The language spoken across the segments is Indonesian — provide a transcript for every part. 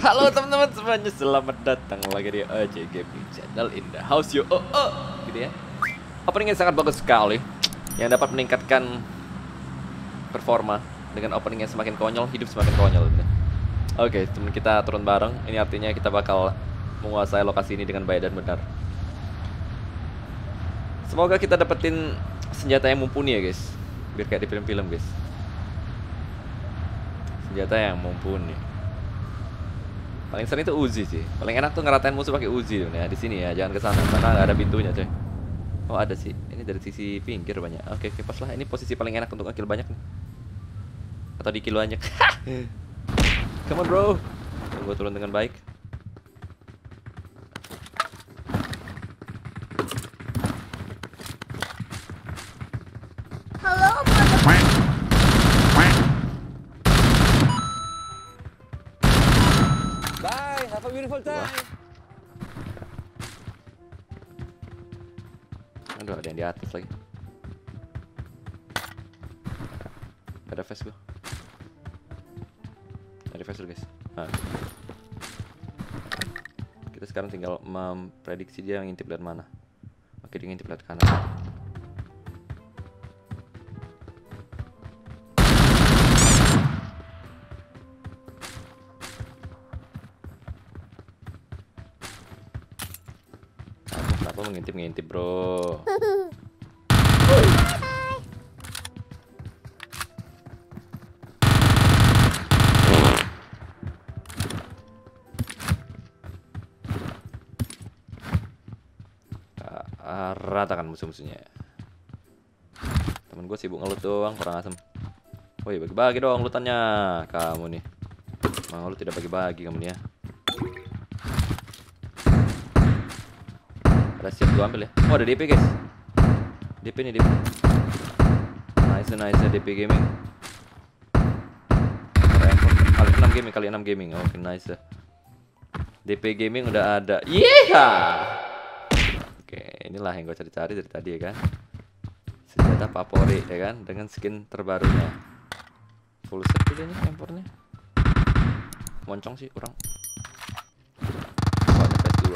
Halo teman-teman semuanya, selamat datang lagi di AJ Gaming Channel in the house yo. Gitu ya. Openingnya sangat bagus sekali, yang dapat meningkatkan performa. Dengan opening yang semakin konyol, hidup semakin konyol gitu. Oke, teman kita turun bareng. Ini artinya kita bakal menguasai lokasi ini dengan baik dan benar. Semoga kita dapetin senjata yang mumpuni ya guys, biar kayak di film-film guys. Senjata yang mumpuni. Paling sering itu Uzi sih. Paling enak tuh ngeratain musuh pakai Uzi ya. Di sini ya, jangan ke sana karena nggak ada pintunya coy. Oh ada sih. Ini dari sisi pinggir banyak. Oke, pas lah. Ini posisi paling enak untuk ngekill banyak nih. Atau di kill banyak. Come on bro. Tunggu turun dengan baik. Halo, Bye, have a beautiful time. Aduh, ada yang di atas lagi. Ada face gua. Ada face dulu guys. Nah. Kita sekarang tinggal memprediksi dia ngintip dari mana. Oke, dia ngintip dari kanan. Kenapa mengintip-ngintip bro? Ratakan musuh-musuhnya. Temen gue sibuk ngelut doang, kurang asem. Woi, bagi-bagi dong lutannya. Kamu nih mau lu tidak bagi-bagi kamu nih ya. Ada siap gua ambil ya. Oh ada DP guys. DP nih DP. Nice DP gaming. Kali 6 gaming, kali 6 gaming. Oke nice. DP gaming udah ada. Yeeha. Oke, inilah yang gue cari-cari dari tadi ya kan. Senjata favorit ya kan, dengan skin terbarunya. Full set juga nih empornya. Moncong sih kurang. Oh, ada PS2.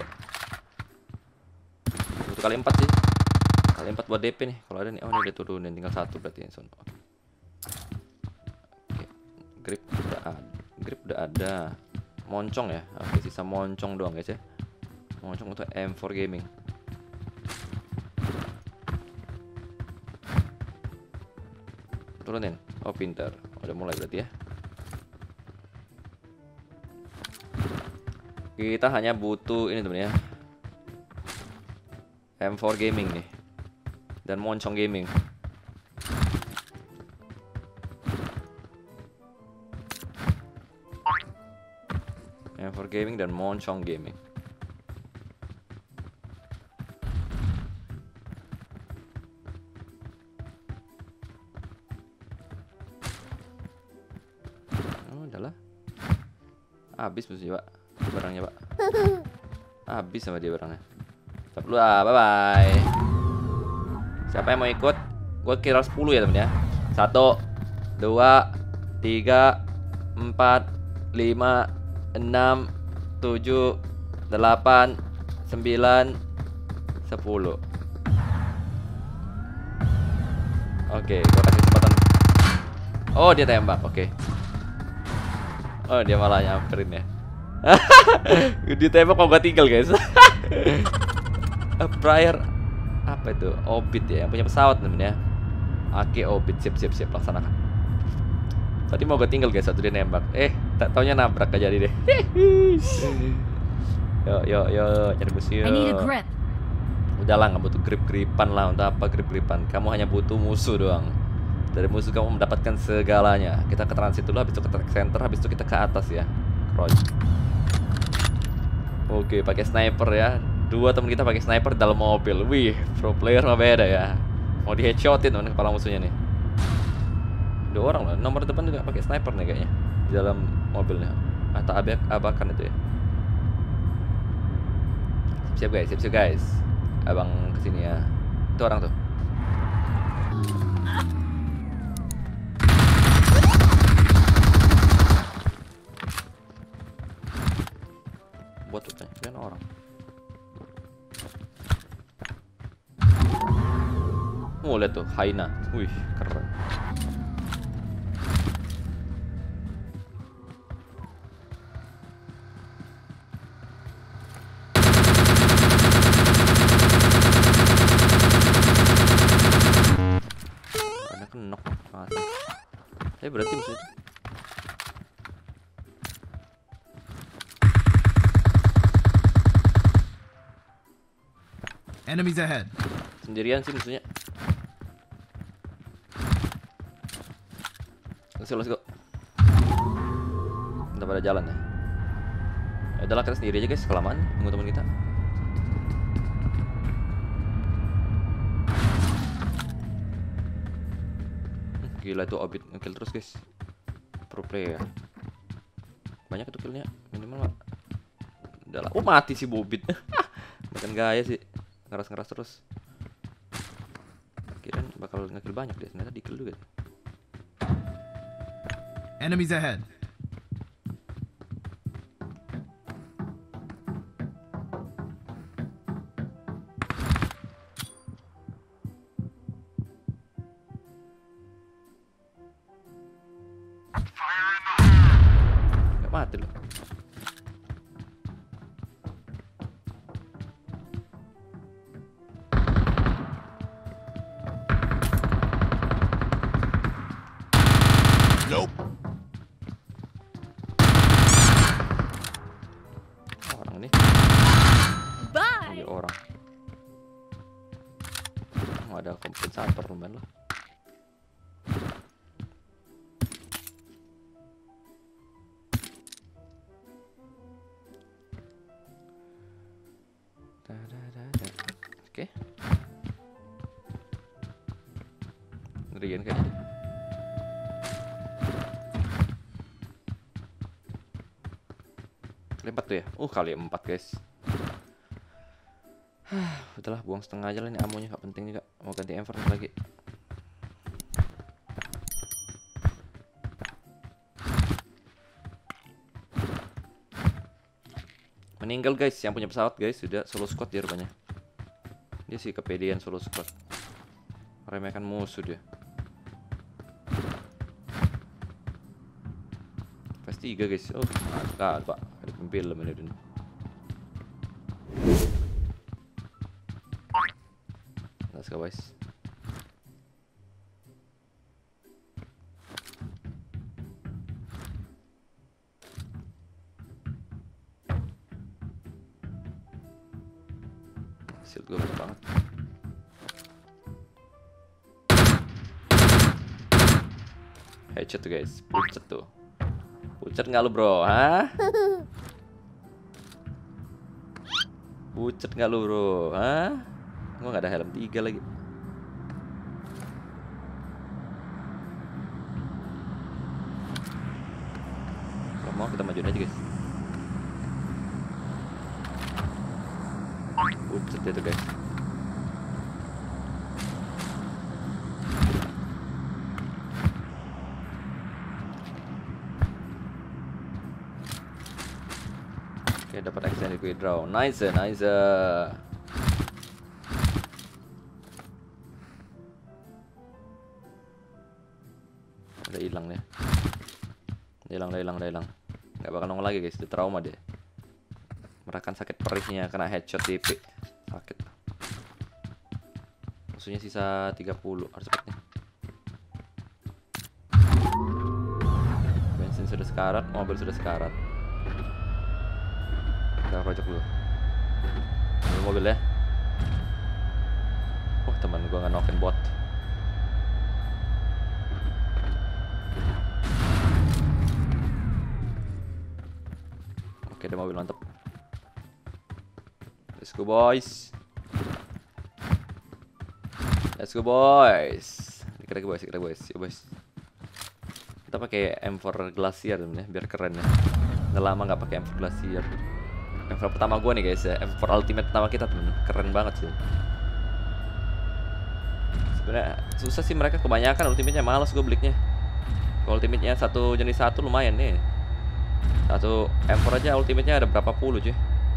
Butuh kali 4 sih. Kali 4 buat DP nih. Kalau ada nih, oh ini udah turunin, tinggal 1 berarti yang sono. Oke. Grip udah ada. Moncong ya. Oke, sisa moncong doang guys ya. Moncong untuk M4 gaming. Turunin. Oh pintar. Udah mulai berarti ya. Kita hanya butuh ini temen ya, M4 gaming nih. Dan moncong gaming. M4 gaming dan moncong gaming. Oh, udahlah. Habis musuhnya, Pak. Barangnya, Pak. Habis sama dia barangnya. Stop dulu bye bye. Siapa yang mau ikut? Gue kira 10 ya temen ya. 1 2 3 4 5 6 7 8 9 10. Oke, gue kasih kesempatan. Oh dia tembak, oke. Oh dia malah nyamperin ya. Ditembak kok gak tinggal guys. Prior apa itu? Obit ya, yang punya pesawat namanya. Oke, Obit, siap laksanakan. Tadi mau gue tinggal guys, satu dia nembak. Tak taunya nabrak gak jadi deh. Yo, cari musuh. Udahlah, nggak butuh grip-gripan lah. Untuk apa grip-gripan? Kamu hanya butuh musuh doang. Dari musuh kamu mendapatkan segalanya. Kita ke transit dulu, habis itu ke track center, habis itu kita ke atas ya. Crouch. Oke, pakai sniper ya. 2 teman kita pakai sniper dalam mobil. Wih, pro player mah beda ya. Mau di headshotin mana kepala musuhnya nih. 2 orang loh. Nomor depan juga pakai sniper nih kayaknya di dalam mobilnya. Atau abakan itu ya. Siap guys. Abang kesini ya. Itu orang tuh. Bot tuh kan orang. Lihat tuh, Haina. Wih, keren. Ada kenok. Tapi berarti musuh itu. Enemies ahead. Sendirian sih musuhnya. Let's go. Kita pada jalan ya. Ya udahlah, kita sendiri aja guys, kelamaan tunggu teman kita. Gila itu Obit ngekill terus guys. Pro player. Banyak itu killnya, minimal lah. Udahlah. Mati si Bobit. Makan gaya sih. Ngeras-ngeras terus. Kirain bakal ngekill banyak deh, ternyata di-kill juga. Enemies ahead. Gak mati loh. Nope. Orang nih. Bye. Ini orang. Ada kompensator lumayan lah. Oke. Ngerian kayaknya. Kali 4 tuh ya? Kali 4 guys. Udahlah, buang setengah aja lah ini amonya, gak penting juga. Mau ganti M4 lagi. Meninggal guys, yang punya pesawat guys, sudah solo squad dia rupanya. Dia sih kepedean solo squad. Remehkan musuh dia. Pasti 3 guys. Mantap pak. Ada film ini. Let's go guys. Shield gue banyak banget. Headshot tuh guys. Pucet tuh. Pucet nggak lu bro? Hah? Pucet nggak lu bro? Hah? Gua nggak ada helm 3 lagi. Kalau mau kita majuin aja guys. Pucet dia tuh guys. Oke, dapat extended quick draw. Nice, nice. Udah hilang deh. Udah hilang. Nggak bakal nongol lagi guys, itu trauma deh. Merasakan sakit perihnya kena headshot DP. Sakit. Musuhnya sisa 30, harus cepet nih. Bensin sudah sekarat, mobil sudah sekarat. Kita project dulu. Ambil mobil ya. Teman gua nge-knockin bot. Oke, ada mobil mantap. Let's go boys. Let's go boys. Kita boys. Yuk boys. Kita pakai M4 Glacier ya, biar keren ya. Udah lama nggak pakai M4 Glacier. M4 pertama gua nih guys ya, M4 Ultimate pertama kita temen. Keren banget sih. Sebenarnya susah sih, mereka kebanyakan ultimate-nya, malas gue beliknya. Kalau ultimate-nya satu jenis satu lumayan nih. Satu M4 aja ultimate-nya ada berapa puluh cuy.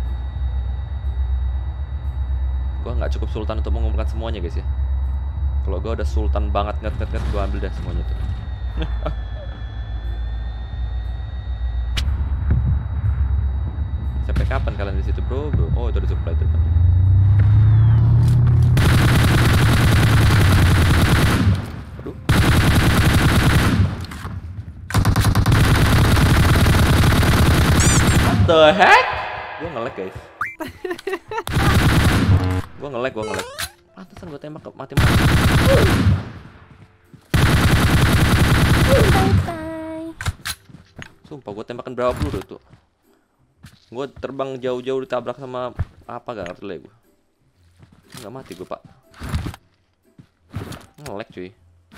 Gua nggak cukup sultan untuk mengumpulkan semuanya guys ya. Kalau gua udah sultan banget nget gua ambil dah semuanya tuh. Sampai kapan kalian di situ bro? Oh itu ada supply tuh. Aduh. What the heck? Gua nge-lag guys. Gua nge-lag. Pantesan gua tembak mati-mati. Bye-bye. Sumpah gua tembakan berapa peluru tuh. Gua terbang jauh-jauh ditabrak sama apa gak ngerti lah gua. Nggak mati gua pak. Nge-lag cuy.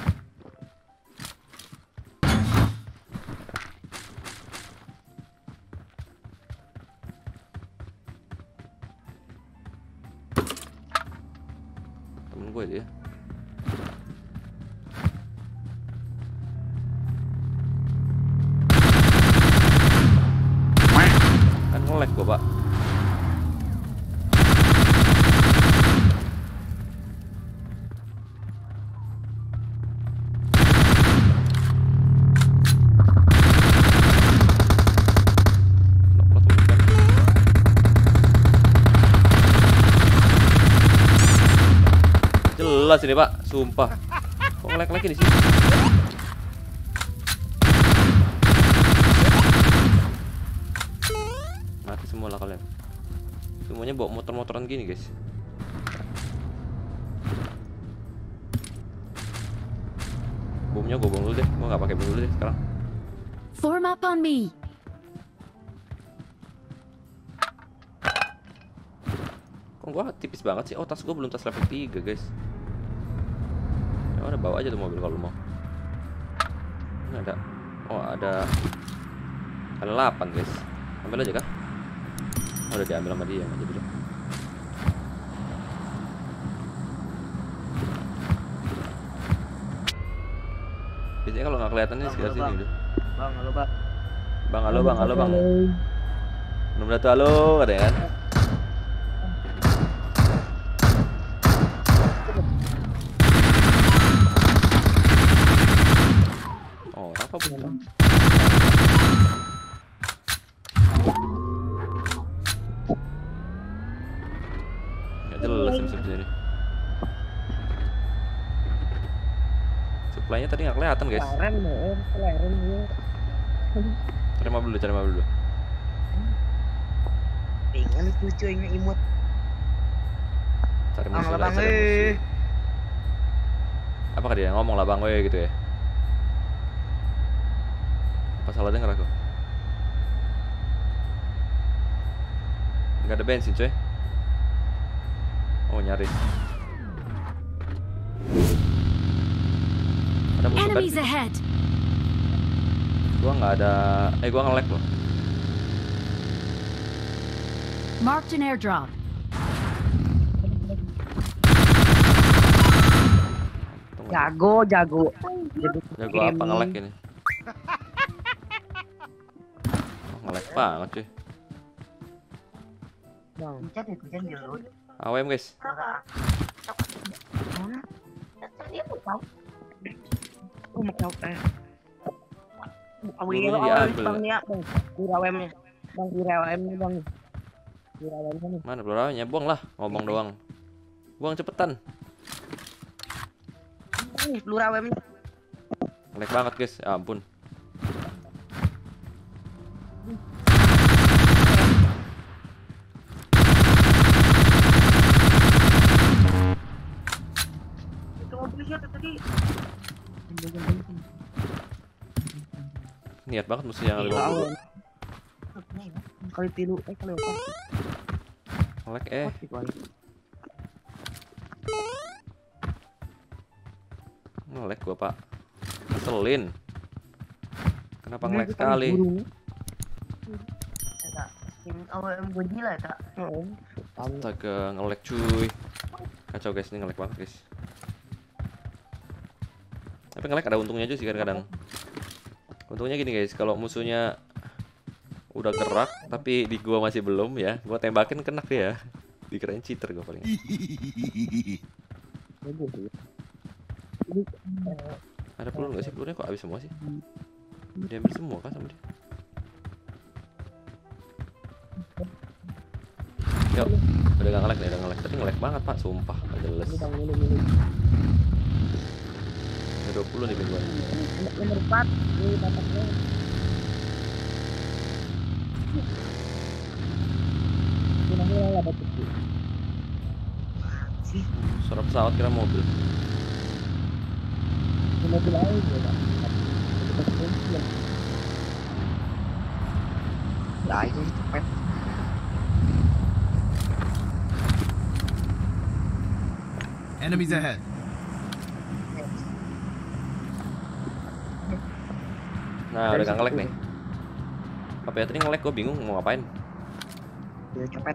Temen gue dia. Kan nge-lag gua pak. Jelas ini pak, sumpah. Kok nge-lag lagi di sini? Mati semua lah kalian. Semuanya bawa motor-motoran gini guys. Bomnya gue buang dulu deh, gue nggak pakai bom dulu deh sekarang. Form up on me. Kok gue tipis banget sih? Oh tas gue belum tas level 3 guys. Ya udah bawa aja tuh mobil kalau mau. Ini ada. Oh ada 8 guys. Ambil aja kah? Oh, udah diambil sama dia aja dulu. Biasanya kalau nggak kelihatan nih sekitar sini udah. Bang, halo bang. Bang, halo bang, halo bang. Belum datang halo katanya kan? Oh, apa pun? Nggak jelas sim-simnya ini. Supply-nya tadi nggak kelihatan guys. Keleren ya. Cari mobil dulu. Pengen lucu ini imut. Cari Bang, musuh, bang, cari musuh. Apakah dia ngomong lah bang, weh gitu ya? Apa salah denger aku? Nggak ada bensin coy. Oh nyaris. Ada musuh Enemies kan? ahead. Gua nggak ada. Gua nge-lag loh. Marked an airdrop. Jago. Jago apa nge-lag ini? Oh, nge-lag banget cuy. Bang, hujan dulu. AWM guys. Oh, mau kau Gurunya diambil. Bang ya, bang. Dirawemnya. Bang dirawemnya bang. Dirawemnya nih. Mana pelurunya? Buang lah, ngomong doang. Buang cepetan. Nih, dirawemnya. Nge-lag banget guys, ya ampun. Itu mobilnya tadi. Niat banget musuh yang ngambil mobil. Kali tilu, kali apa? Nge-lag nge-lag gua pak. Ngeselin. Kenapa nge-lag sekali? AWM gue gila ya kak. Astaga, nge-lag cuy. Kacau guys, ini nge-lag banget guys. Tapi nge-lag ada untungnya aja sih kadang-kadang. Untungnya gini guys, kalau musuhnya udah gerak tapi di gua masih belum ya, gua tembakin kena dia. Dikirain cheater gue paling. Bagus sih. Ada peluru nggak sih? Pelurunya kok habis semua sih? Dia ambil semua kan sama dia. Yuk, udah gak nge-lag nih, udah nge-lag. Tadi nge-lag banget pak, sumpah. Gak jelas. Ini bang, ini. Ada 20 nih gue. Nomor 4, ini bapaknya. Ini namanya lah batuk. Suara pesawat kira mobil. Ini mobil aja ya, Pak. Ya, ini cepet. Enemies ahead. Nah, udah gak nge-lag nih. Apa ya tadi nge-lag, gue bingung mau ngapain. Ya, cepet.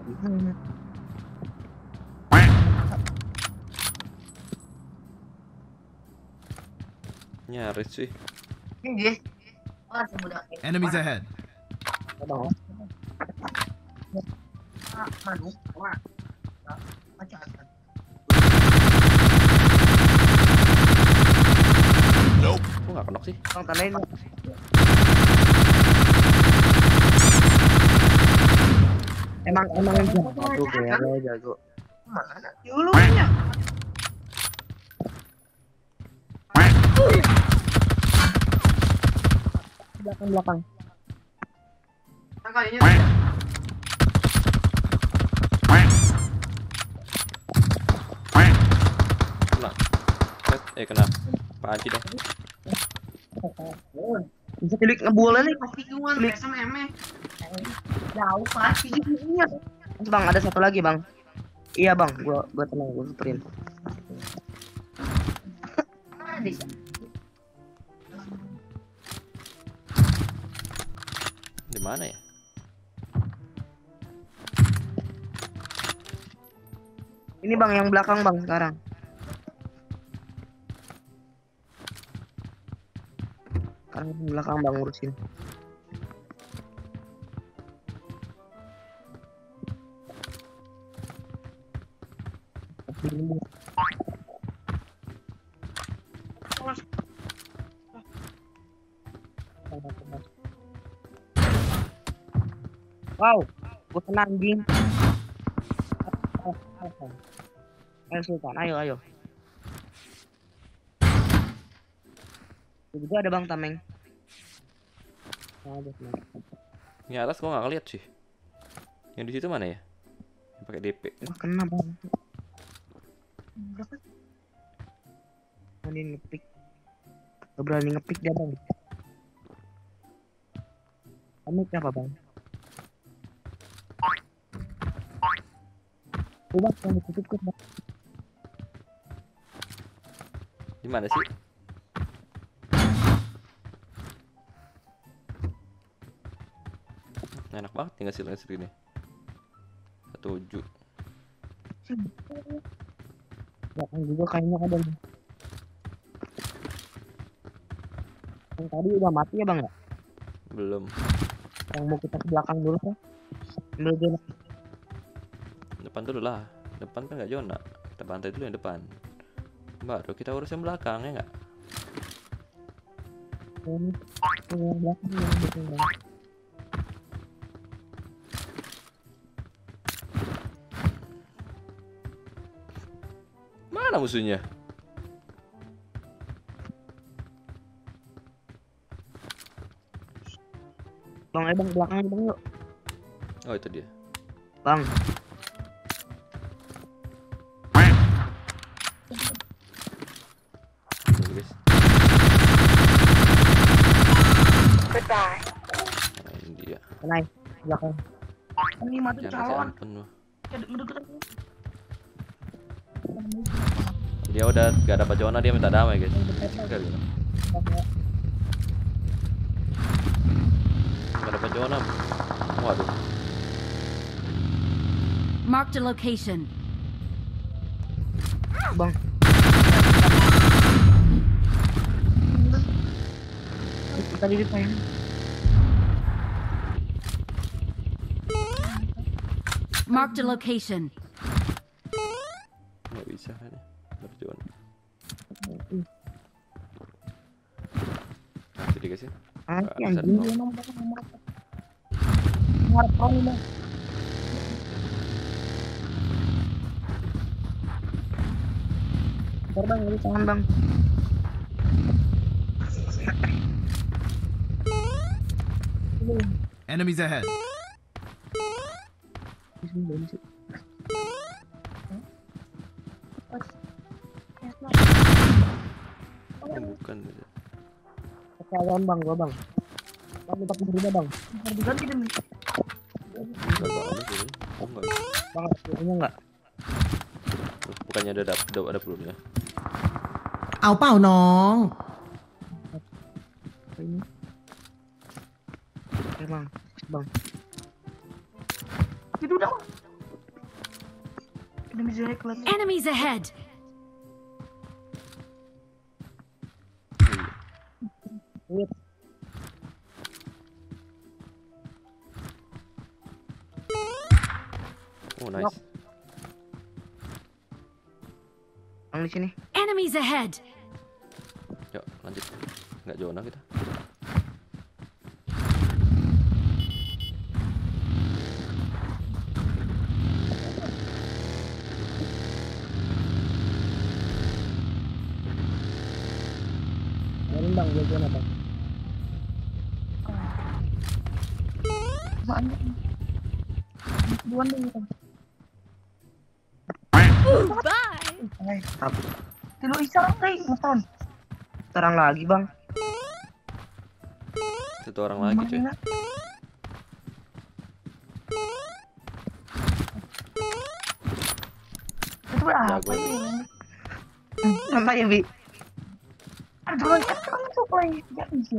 Nyaris sih. Ini Enemies ahead. Bang. Kok gak kenok sih? Bang, tandain. Emang jago ya, jago. Mana? Dulunya. Belakang. Kena. Kena. Panci dong. Bisa klik ngebulan nih pasti kuan sama eme. Jauh pasti. Bang, ada satu lagi, Bang. Iya, Bang. Gua tenang, gua sprint. Di mana ya? Ini Bang yang belakang, Bang, sekarang. Sekarang yang belakang, Bang, urusin. Wow, gue kena anjing. Ayo Sultan, ayo. Juga ada Bang Tameng. Ini atas gua nggak ngeliat sih. Yang di situ mana ya? Yang pakai DP. Wah, kena Bang. Berani ngepick. Berani ngepick dia Bang. Kamu apa Bang? Coba yang ditutup Bang. Di mana sih? Enak banget tinggal silang segini. 7. Belakang juga kayaknya ada. Yang tadi udah mati ya Bang ya? Belum. Yang mau kita ke belakang dulu kan? Ambil dia. Depan dulu lah. Depan kan nggak zona. Kita bantai dulu yang depan. Baru kita urus yang belakang ya nggak? Ini yang belakang yang belakang Bang. Mana musuhnya? Bang, Bang, belakangnya Bang yuk. Oh itu dia. Bang. Ini guys. Goodbye. Nah, ini dia. Naik belakang. Ini mati Jangan kasih calon. ampun lu. Dia udah gak dapat zona, dia minta damai guys. Gak dapat zona. Waduh. Marked a location. Bang. Tadi di pengen. Marked a location. bisa kan ya. Dapat John. Nanti dikasih. Anjing Bisa anjing dong. dia nomor pro nih bang. Bentar bang, ini tangan bang. Enemies ahead. Oh, bukan. Kalian bang, gua bang. Bang minta pindah bang. Diganti demi. Enggak ada sih. Oh enggak. Bang, punya enggak? Tuh, bukannya ada pelurunya. เอาเปล่าน้อง Ini. Oke bang, bang. Itu udah. Ini bisa kelihatan. Enemies ahead! Wait. Oh nice. Bang di sini. Enemies ahead! Yuk lanjut. Nggak zona kita. Ini bang, dia zona bang. Bang. Duluan dulu bang. Bye! Tilu isang kay, motor. Terang lagi bang. Satu orang lagi cuy. Itu apa Jago ini? nih. Santai ya, Bi. Aduh, kamu tuh play. Ya, bisa.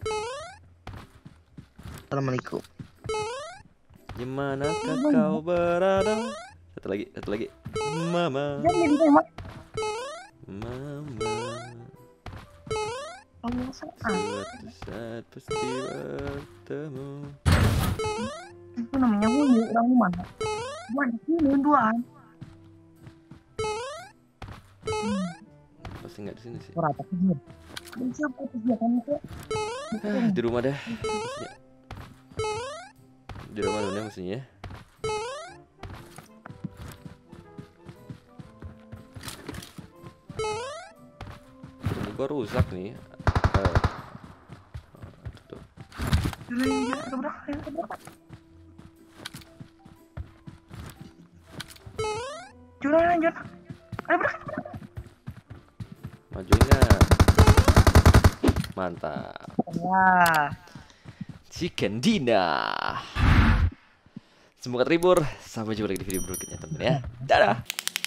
Assalamualaikum. Dimanakah kau berada? Satu lagi. Mama. Jangan jadi tembak. Mama. Kamu salah. Suatu saat pasti bertemu. Itu namanya bunyi orang mana? Mana sih duaan? Pasti nggak di sini sih. Berapa sih? Dan siapa itu dia kamu tuh? Di rumah deh. Mestinya. Di rumah dulu mestinya. Ini gua rusak nih. Tuh. Curang lanjut. Ayo berangkat. Majuin nggak? Mantap. Wah. Chicken dinner. Semoga terhibur. Sampai jumpa lagi di video berikutnya teman ya. Dadah.